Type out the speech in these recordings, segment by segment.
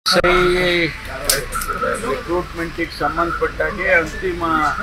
ರಿಕ್ರೂಟ್ಮೆಂಟಿಗೆ ಸಂಬಂಧಪಟ್ಟಾಗೆ ಅಂತಿಮ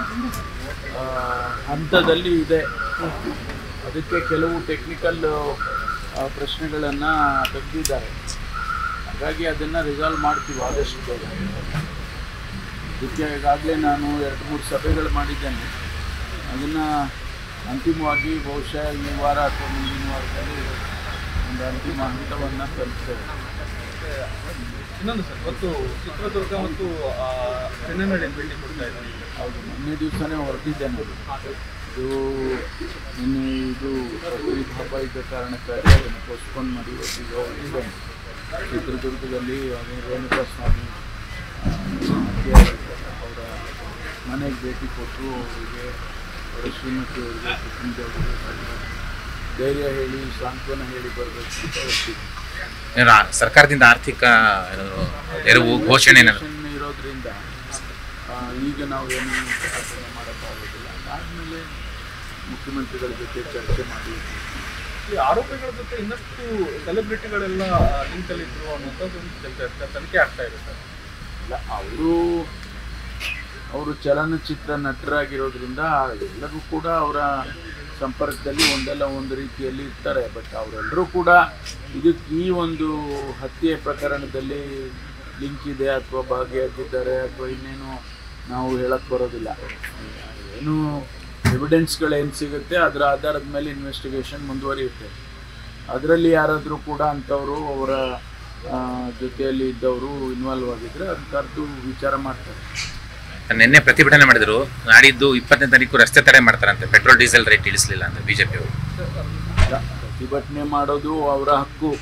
ಹಂತದಲ್ಲಿ ಇದೆ. ಅದಕ್ಕೆ ಕೆಲವು ಟೆಕ್ನಿಕಲ್ ಪ್ರಶ್ನೆಗಳನ್ನು ತೆಗೆದಿದ್ದಾರೆ. ಹಾಗಾಗಿ ಅದನ್ನು ರಿಸಾಲ್ವ್ ಮಾಡ್ತೀವಿ ಆದಷ್ಟು ಬೇಗ. ಅದಕ್ಕೆ ಈಗಾಗಲೇ ನಾನು 2-3 ಸಭೆಗಳು ಮಾಡಿದ್ದೇನೆ. ಅದನ್ನು ಅಂತಿಮವಾಗಿ ಬಹುಶಃ ಈ ವಾರ ಅಥವಾ ಮುಂದಿನ ವಾರದಲ್ಲಿ ಒಂದು ಅಂತಿಮ ಹಂತವನ್ನು ತಲುಪ್ತೇವೆ. ಇನ್ನೊಂದು ಸರ್, ಇವತ್ತು ಚಿತ್ರದುರ್ಗ ಮತ್ತು ಚೆನ್ನೈನಲ್ಲಿ ಭೇಟಿ ಕೊಡ್ತಾ ಇದ್ದಾರೆ. ಹೌದು, ಮೊನ್ನೆ ದಿವಸನೇ ಹೊರಟಿದ್ದೇನೆ. ಇದು ನಿನ್ನೆ ಇದು ಬಕ್ರೀದ್ ಹಬ್ಬ ಇದ್ದ ಕಾರಣಕ್ಕಾಗಿ ಅದನ್ನು ಪೋಸ್ಟ್ಪೋನ್ ಮಾಡಿ ಇವತ್ತಿಗೆ ಹೊರಟಿದ್ದೇನೆ. ಚಿತ್ರದುರ್ಗದಲ್ಲಿ ರೇಣುಕಾ ಸ್ವಾಮಿ ಅವರ ಮನೆಗೆ ಭೇಟಿ ಕೊಟ್ಟು ಅವರಿಗೆ ಅವರ ಶ್ರೀಮತಿ ಅವರಿಗೆ ಕುಟುಂಬದವರಿಗೆ ಧೈರ್ಯ ಹೇಳಿ ಸಾಂತ್ವನ ಹೇಳಿ ಬರಬೇಕು ಅಂತ ಹೇಳ್ತೀವಿ. ಸರ್ಕಾರದಿಂದ ಆರ್ಥಿಕ ನೆರವು ಘೋಷಣೆ ಇರೋದ್ರಿಂದ ಈಗ ನಾವು ಏನು ಪ್ರಕಟಣೆ ಮಾಡೋಕ್ಕಾಗೋದಿಲ್ಲ. ಅದಾದಮೇಲೆ ಮುಖ್ಯಮಂತ್ರಿಗಳ ಜೊತೆ ಚರ್ಚೆ ಮಾಡಿ ಈ ಆರೋಪಿಗಳ ಜೊತೆ ಇನ್ನಷ್ಟು ಸೆಲೆಬ್ರಿಟಿಗಳೆಲ್ಲ ಲಿಂಕಲ್ಲಿದ್ದರು ಅನ್ನೋಂಥದ್ದು ಒಂದು ತನಿಖೆ ಆಗ್ತಾ ಇದೆ ಸರ್. ಇಲ್ಲ, ಅವರು ಚಲನಚಿತ್ರ ನಟರಾಗಿರೋದ್ರಿಂದ ಎಲ್ಲರೂ ಕೂಡ ಅವರ ಸಂಪರ್ಕದಲ್ಲಿ ಒಂದಲ್ಲ ಒಂದು ರೀತಿಯಲ್ಲಿ ಇರ್ತಾರೆ. ಬಟ್ ಅವರೆಲ್ಲರೂ ಕೂಡ ಇದಕ್ಕೆ ಈ ಒಂದು ಹತ್ಯೆ ಪ್ರಕರಣದಲ್ಲಿ ಲಿಂಕ್ ಇದೆ ಅಥವಾ ಭಾಗಿಯಾಗಿದ್ದಾರೆ ಅಥವಾ ಇನ್ನೇನು ನಾವು ಹೇಳಕ್ಕೆ ಬರೋದಿಲ್ಲ. ಏನು ಎವಿಡೆನ್ಸ್ಗಳೇನು ಸಿಗುತ್ತೆ ಅದರ ಆಧಾರದ ಮೇಲೆ ಇನ್ವೆಸ್ಟಿಗೇಷನ್ ಮುಂದುವರಿಯುತ್ತೆ. ಅದರಲ್ಲಿ ಯಾರಾದರೂ ಕೂಡ ಅಂಥವರು ಅವರ ಜೊತೆಯಲ್ಲಿ ಇದ್ದವರು ಇನ್ವಾಲ್ವ್ ಆಗಿದ್ದರೆ ಅದು ಕರೆದು ವಿಚಾರ ಮಾಡ್ತಾರೆ. ನಿನ್ನೆ ಪ್ರತಿಭಟನೆ ಮಾಡಿದ್ರು, ನಾಡಿದ್ದು 20ನೇ ತಾರೀಕು ರಸ್ತೆ ತಡೆ ಮಾಡ್ತಾರಂತೆ, ಪೆಟ್ರೋಲ್ ಡೀಸೆಲ್ ರೇಟ್ ಇಳಿಸಲಿಲ್ಲ ಅಂತ ಬಿಜೆಪಿ ಅವರು. ಪ್ರತಿಭಟನೆ ಮಾಡೋದು ಅವರ ಹಕ್ಕು,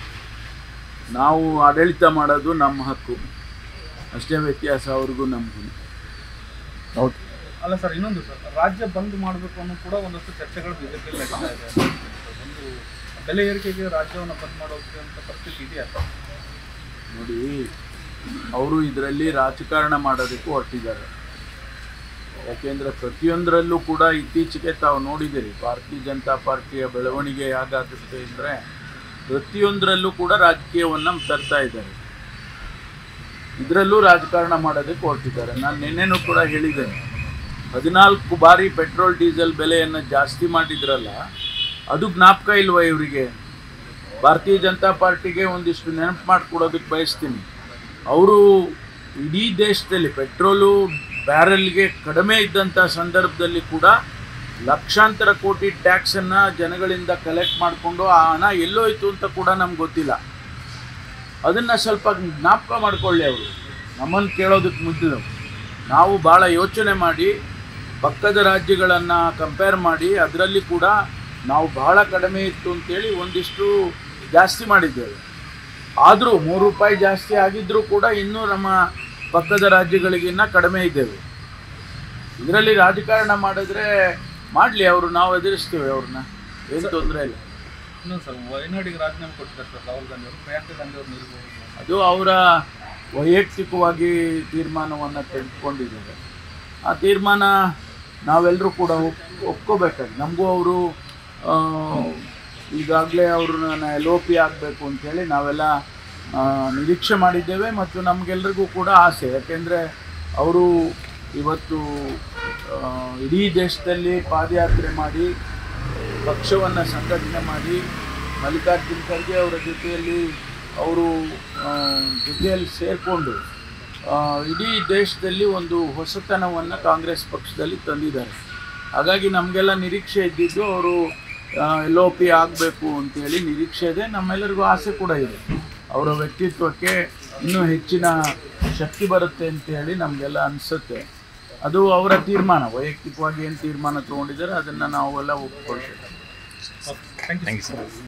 ನಾವು ಆಡಳಿತ ಮಾಡೋದು ನಮ್ಮ ಹಕ್ಕು, ಅಷ್ಟೇ ವ್ಯತ್ಯಾಸ ಅವ್ರಿಗೂ ನಮಗೂ. ಹೌದು. ಅಲ್ಲ ಸರ್, ಇನ್ನೊಂದು ಸರ್, ರಾಜ್ಯ ಬಂದ್ ಮಾಡಬೇಕು ಅನ್ನೋ ಕೂಡ ಒಂದಷ್ಟು ಚರ್ಚೆಗಳು ಬಿಜೆಪಿಯಲ್ಲಿ ನಡೀತಾ ಇದೆ. ಒಂದು ಬೆಲೆ ಏರಿಕೆಗೆ ರಾಜ್ಯವನ್ನು ಬಂದ್ ಮಾಡೋದು ಅಂತ ಪರಿಸ್ಥಿತಿ ಇದೆಯಾ ಸರ್? ನೋಡಿ, ಅವರು ಇದರಲ್ಲಿ ರಾಜಕಾರಣ ಮಾಡೋದಕ್ಕೂ ಹೊರಟಿದ್ದಾರೆ. ಯಾಕೆಂದರೆ ಪ್ರತಿಯೊಂದರಲ್ಲೂ ಕೂಡ ಇತ್ತೀಚೆಗೆ ತಾವು ನೋಡಿದ್ದೀರಿ ಭಾರತೀಯ ಜನತಾ ಪಾರ್ಟಿಯ ಬೆಳವಣಿಗೆ ಹೇಗಾಗುತ್ತೆ ಅಂದರೆ ಪ್ರತಿಯೊಂದರಲ್ಲೂ ಕೂಡ ರಾಜಕೀಯವನ್ನು ತರ್ತಾ ಇದ್ದಾರೆ. ಇದರಲ್ಲೂ ರಾಜಕಾರಣ ಮಾಡೋದಕ್ಕೆ ಹೊರಟಿದ್ದಾರೆ. ನಾನು ನಿನ್ನೆನೂ ಕೂಡ ಹೇಳಿದ್ದೇನೆ, 14 ಬಾರಿ ಪೆಟ್ರೋಲ್ ಡೀಸೆಲ್ ಬೆಲೆಯನ್ನು ಜಾಸ್ತಿ ಮಾಡಿದ್ರಲ್ಲ, ಅದು ಜ್ಞಾಪಕ ಇಲ್ವ ಇವರಿಗೆ? ಭಾರತೀಯ ಜನತಾ ಪಾರ್ಟಿಗೆ ಒಂದಿಷ್ಟು ನೆನಪು ಮಾಡಿಕೊಡೋದಕ್ಕೆ ಬಯಸ್ತೀನಿ. ಅವರು ಇಡೀ ದೇಶದಲ್ಲಿ ಪೆಟ್ರೋಲು ಬ್ಯಾರೆಲ್ಗೆ ಕಡಿಮೆ ಇದ್ದಂಥ ಸಂದರ್ಭದಲ್ಲಿ ಕೂಡ ಲಕ್ಷಾಂತರ ಕೋಟಿ ಟ್ಯಾಕ್ಸನ್ನು ಜನಗಳಿಂದ ಕಲೆಕ್ಟ್ ಮಾಡಿಕೊಂಡು ಆ ಹಣ ಎಲ್ಲೋಯ್ತು ಅಂತ ಕೂಡ ನಮ್ಗೆ ಗೊತ್ತಿಲ್ಲ. ಅದನ್ನು ಸ್ವಲ್ಪ ಜ್ಞಾಪಕ ಮಾಡಿಕೊಳ್ಳಿ. ಅವರು ನಮ್ಮನ್ನು ಕೇಳೋದಕ್ಕೆ ಮುಂದೆ ನಾವು ಭಾಳ ಯೋಚನೆ ಮಾಡಿ ಪಕ್ಕದ ರಾಜ್ಯಗಳನ್ನು ಕಂಪೇರ್ ಮಾಡಿ ಅದರಲ್ಲಿ ಕೂಡ ನಾವು ಬಹಳ ಕಡಿಮೆ ಇತ್ತು ಅಂತೇಳಿ ಒಂದಿಷ್ಟು ಜಾಸ್ತಿ ಮಾಡಿದ್ದೇವೆ. ಆದರೂ 3 ರೂಪಾಯಿ ಜಾಸ್ತಿ ಆಗಿದ್ದರೂ ಕೂಡ ಇನ್ನೂ ನಮ್ಮ ಪಕ್ಕದ ರಾಜ್ಯಗಳಿಗಿನ್ನ ಕಡಿಮೆ ಇದ್ದೇವೆ. ಇದರಲ್ಲಿ ರಾಜಕಾರಣ ಮಾಡಿದ್ರೆ ಮಾಡಲಿ, ಅವರು ನಾವು ಎದುರಿಸ್ತೇವೆ, ಅವ್ರನ್ನ ಏನು ತೊಂದರೆ ಇಲ್ಲ. ಇನ್ನೊಂದು ಸರ್, ವಯನಾಡಿಗೆ ರಾಜೀನಾಮೆ ಕೊಟ್ಟಿದ್ದಾರೆ ಸರ್ ರಾಹುಲ್ ಗಾಂಧಿ ಅವರು. ಪ್ರಿಯಾಂಕಾ ಗಾಂಧಿ ಅವರು ನಿಲ್ಬೋದು? ಅದು ಅವರ ವೈಯಕ್ತಿಕವಾಗಿ ತೀರ್ಮಾನವನ್ನು ತೆಗೆದುಕೊಂಡಿದ್ದಾರೆ. ಆ ತೀರ್ಮಾನ ನಾವೆಲ್ಲರೂ ಕೂಡ ಒಪ್ಕೋಬೇಕಾಗಿ, ನಮಗೂ ಅವರು ಈಗಾಗಲೇ ಅವ್ರನ್ನ LOP ಆಗಬೇಕು ಅಂಥೇಳಿ ನಾವೆಲ್ಲ ನಿರೀಕ್ಷೆ ಮಾಡಿದ್ದೇವೆ ಮತ್ತು ನಮಗೆಲ್ರಿಗೂ ಕೂಡ ಆಸೆ. ಯಾಕೆಂದರೆ ಅವರು ಇವತ್ತು ಇಡೀ ದೇಶದಲ್ಲಿ ಪಾದಯಾತ್ರೆ ಮಾಡಿ ಪಕ್ಷವನ್ನು ಸಂಘಟನೆ ಮಾಡಿ ಮಲ್ಲಿಕಾರ್ಜುನ ಖರ್ಗೆ ಅವರ ಜೊತೆಯಲ್ಲಿ ಸೇರಿಕೊಂಡು ಇಡೀ ದೇಶದಲ್ಲಿ ಒಂದು ಹೊಸತನವನ್ನು ಕಾಂಗ್ರೆಸ್ ಪಕ್ಷದಲ್ಲಿ ತಂದಿದ್ದಾರೆ. ಹಾಗಾಗಿ ನಮಗೆಲ್ಲ ನಿರೀಕ್ಷೆ ಇದ್ದಿದ್ದು ಅವರು LOP ಆಗಬೇಕು ಅಂತೇಳಿ ನಿರೀಕ್ಷೆ ಇದೆ. ನಮ್ಮೆಲ್ಲರಿಗೂ ಆಸೆ ಕೂಡ ಇದೆ. ಅವರ ವ್ಯಕ್ತಿತ್ವಕ್ಕೆ ಇನ್ನೂ ಹೆಚ್ಚಿನ ಶಕ್ತಿ ಬರುತ್ತೆ ಅಂತೇಳಿ ನಮಗೆಲ್ಲ ಅನಿಸುತ್ತೆ. ಅದು ಅವರ ತೀರ್ಮಾನ, ವೈಯಕ್ತಿಕವಾಗಿ ಏನು ತೀರ್ಮಾನ ತೊಗೊಂಡಿದ್ದಾರೆ ಅದನ್ನು ನಾವೆಲ್ಲ ಒಪ್ಪಿಕೊಳ್ತೇವೆ. Thank you sir.